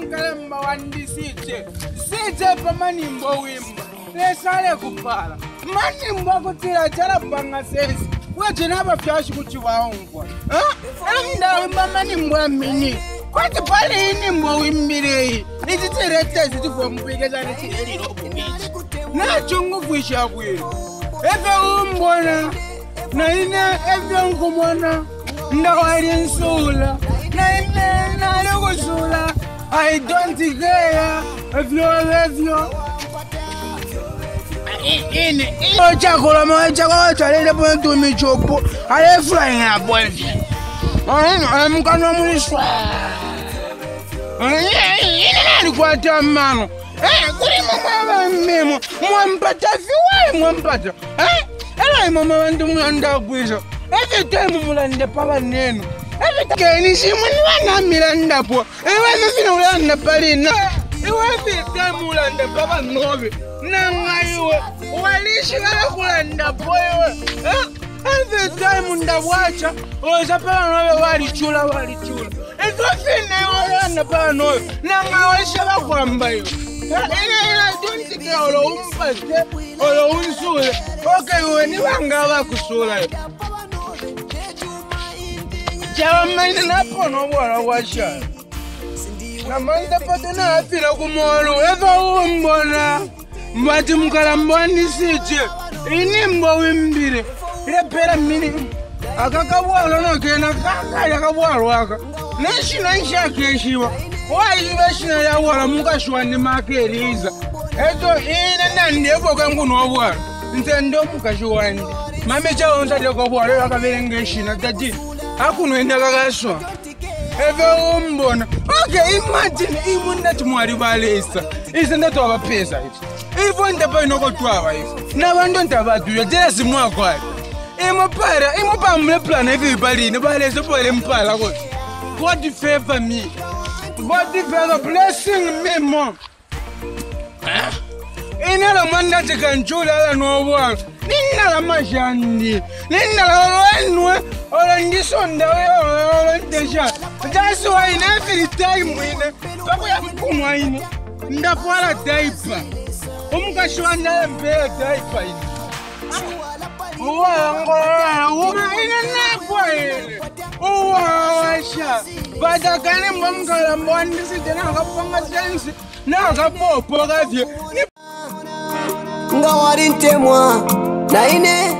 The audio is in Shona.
mkalemba wandisije. Sije pa manimbo wimba. Lesale kupala. Manimbo kutila chala banga sesi. Wajina bafyashi kuchiwaongwa. Amda wimba manimbo amini. Kwati pale inimbo wimbirei. Nijiterete zitifo mpigeza nitiri loku bichi. Na chungu kwisha kwiru. Efe umbona. Na ina efe unkumona. Ndawali nsula. Na ina nalukusula. I don't care if you're Chakula mwacha chalele pontu michopo. Ale flying up boys. I'm gonna muniswa. Ina kwata mano. Kuri mama memo. Mwampata fiwa mwampata. Ala mama wandu mwanda kwizo. Every time mulande papa neno. Every time si mwana miranda po. Ewe mfina ulanda palina. Ewe time mulande papa nobe. Nangaiwe walishi kala kulanda poewe. Every time ndawacha oza papa nobe walichula. Ezo fine ulanda papa nobe. Nangawisha bakwamba yo. Ina don't care olo umpate olo unsule. Okay we ni banga bakusula yo. Jawa mine napo no bora washa. Namanda patena afira kumolo eva umbona. Mbati mkalambwani sije. Inimbo wimbire. Repera mini. Akakabwalo no kena kaka yakabwalo waka. Nashina nshakeshiwa. Washina ya wala mukashwani makeriza. Eto ina nandebo kangu wala. Ntendo mukashwani. Mame chao nsade kabwalo yakaverengeshina tati. Akunoenda kakaswa. Eve umbona. Okay, imagine imunati mwari balesa. Ise ndato abapesa ife. Ivo ndapa inoko tuwa ife. Na wando ntabaduyo jesi mwakwari. Imupa mle plana ife ibalini. Balesa po ele mpala kote. God favor me. God favor blessing me mom. Inala manda chikanchula ala nuobuwa. Ninala mashandi. Ninala wenwe. Ola ndisonda ola ndesha. That's why in every time wine. Bako ya mkumwa ine. Ndafuala daipa. Umukashwanda mbele daipa ine. Uwa ina nafwa ine. Uwa washa. Bada kane mbamkala mwandisi jena wakapanga sensi. Na wakapopo kafye. Nga warintemwa. Na ine.